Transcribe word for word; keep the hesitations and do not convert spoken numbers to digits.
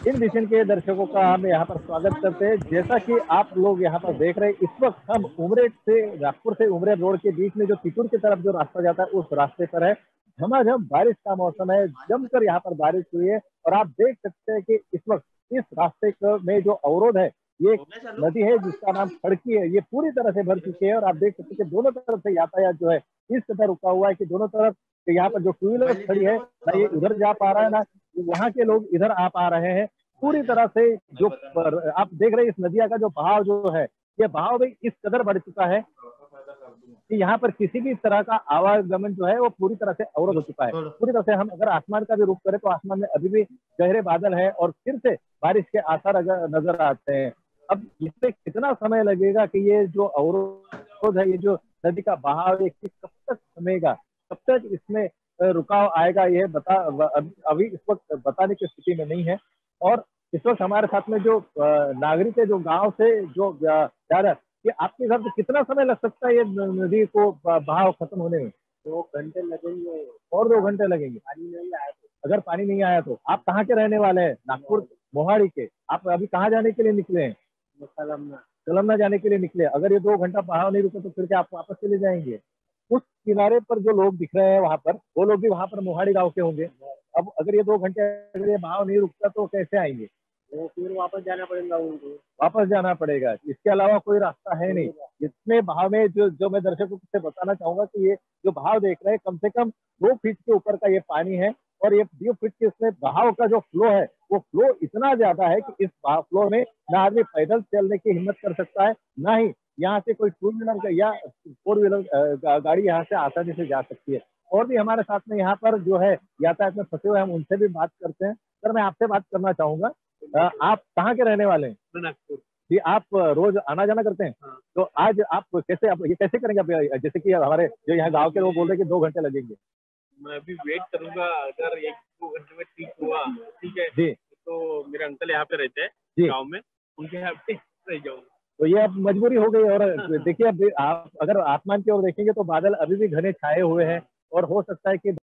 इन mission के दर्शकों का हम यहाँ पर स्वागत करते हैं। जैसा कि आप लोग यहाँ पर देख रहे हैं, इस वक्त हम उमरेठ से नागपुर से उमरेठ रोड के बीच में जो तितुर की तरफ जो रास्ता जाता है उस रास्ते पर है। झमाझम बारिश का मौसम है, जमकर यहाँ पर बारिश हुई है और आप देख सकते हैं कि इस वक्त इस रास्ते में जो अवरोध है, ये नदी है जिसका नाम खड़की है, ये पूरी तरह से भर चुकी है और आप देख सकते हैं कि दोनों तरफ से यातायात जो है इस कदर रुका हुआ है कि दोनों तरफ यहाँ पर जो टू व्हीलर खड़ी है ना ये उधर जा पा रहा है ना वहां के लोग इधर आ पा रहे हैं। पूरी तरह से जो आप देख रहे हैं इस नदिया का जो बहाव जो है, ये बहाव भी इस कदर बढ़ चुका है कि यहाँ पर किसी भी तरह का आवागमन जो है वो पूरी तरह से अवरुद्ध हो चुका है। पूरी तरह से हम अगर आसमान का भी रुख करें तो आसमान में अभी भी गहरे बादल है और फिर से बारिश के आसार नजर आते हैं। अब इसमें कितना समय लगेगा कि ये जो अवरोध है, ये जो नदी का बहाव है, कब तक थमेगा, कब तक इसमें रुकाव आएगा, ये बता अभी इस वक्त बताने की स्थिति में नहीं है। और इस वक्त हमारे साथ में जो नागरिक है जो गांव से जो जा रहा है, कि आपके घर से कितना समय लग सकता है ये नदी को बहाव खत्म होने में? दो घंटे लगेंगे। और दो घंटे लगेंगे पानी नहीं आया तो? अगर पानी नहीं आया तो? आप कहाँ के रहने वाले हैं? नागपुर मोहाड़ी के। आप अभी कहाँ जाने के लिए निकले हैं? कलमना। कलमना जाने के लिए निकले। अगर ये दो घंटा बहाव नहीं रुके तो फिर क्या आप वापस चले जाएंगे? उस किनारे पर जो लोग दिख रहे हैं वहां पर, वो लोग भी वहां पर मोहाड़ी गांव के होंगे। अब अगर ये दो घंटे अगर ये बहाव नहीं रुकता तो कैसे आएंगे? वो फिर वापस जाना पड़ेगा उनको। वापस जाना पड़ेगा, इसके अलावा कोई रास्ता है नहीं। इतने बहाव में जो जो मैं दर्शकों से बताना चाहूंगा कि ये जो बहाव देख रहे हैं कम से कम दो फीट के ऊपर का ये पानी है और ये दो फीट के इसमें बहाव का जो फ्लो है वो फ्लो इतना ज्यादा है कि इस फ्लो में ना आदमी पैदल चलने की हिम्मत कर सकता है, ना ही यहाँ से कोई टू व्हीलर या फोर व्हीलर गाड़ी यहाँ से आसानी से जा सकती है। और भी हमारे साथ में यहाँ पर जो है यातायात में फंसे हुए हम उनसे भी बात करते हैं। सर मैं आपसे बात करना चाहूंगा, आप कहाँ के रहने वाले हैं? नागपुर। जी, आप रोज आना जाना करते हैं? हाँ। तो आज आप कैसे आप ये कैसे करेंगे आप? जैसे कि हमारे जो यहाँ गांव के लोग बोल रहे हैं कि दो घंटे लगेंगे। मैं अभी वेट करूंगा, अगर एक दो घंटे में ठीक हुआ ठीक है जी, तो मेरे अंकल यहाँ पे रहते जी हैं गाँव में, उनके यहाँ पे रह जाऊंगा। तो ये अब मजबूरी हो गई। और देखिए अब आप अगर आसमान की ओर देखेंगे तो बादल अभी भी घने छाए हुए हैं और हो सकता है कि